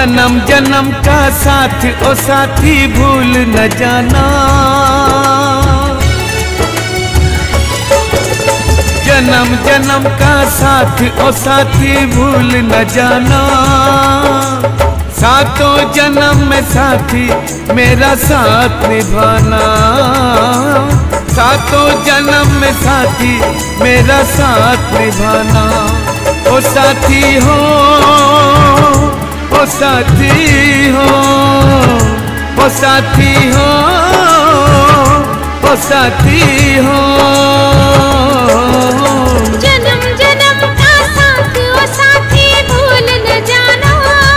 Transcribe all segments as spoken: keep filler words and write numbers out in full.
जन्म जन्म का साथ ओ साथी भूल न जाना, जन्म जन्म का साथ ओ साथी भूल न जाना। सातों जन्म में साथी मेरा साथ निभाना, सातों जन्म में साथी मेरा साथ निभाना। ओ साथी हो, ओ साथी हो, ओ साथी हो, ओ साथी हो। जन्म जन्म का साथ ओ साथी भूल न जाना,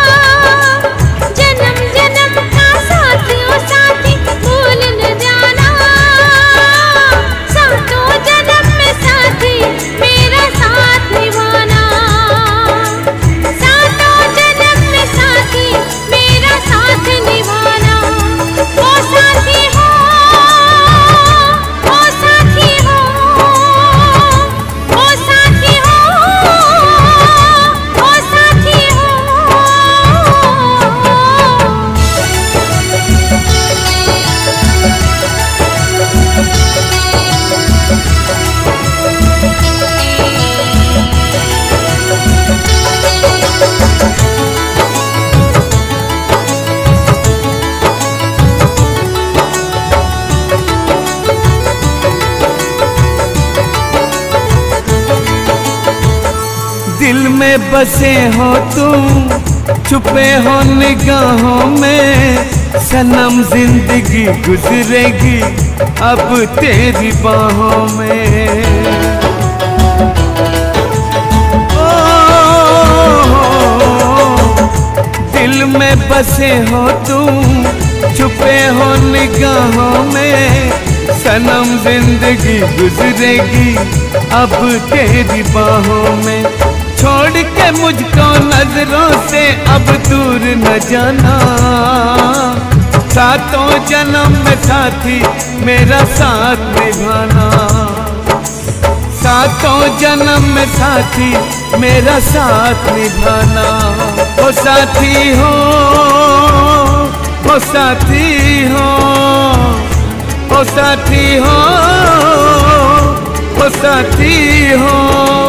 जन्म जन्म का साथ ओ साथी भूल न जाना। सातों जन्म में साथी मेरा साथ निभाना, सातों जन्म में साथी मेरा साथ निभाना। ओ साथी हो, ओ साथी हो, ओ साथी हो, ओ साथी हो। दिल में बसे हो तुम, छुपे हो निगाहों में। सनम जिंदगी गुजरेगी अब तेरी बाहों में। ओ, दिल में बसे हो तुम, छुपे हो निगाहों में। सनम जिंदगी गुजरेगी अब तेरी बाहों में। छोड़ के मुझको नजरों से अब दूर न जाना, सातों जन्म में साथी मेरा साथ निभाना। सातों जन्म में साथी मेरा साथ निभाना। ओ साथी हो, ओ साथी हो, ओ साथी हो, ओ साथी हो।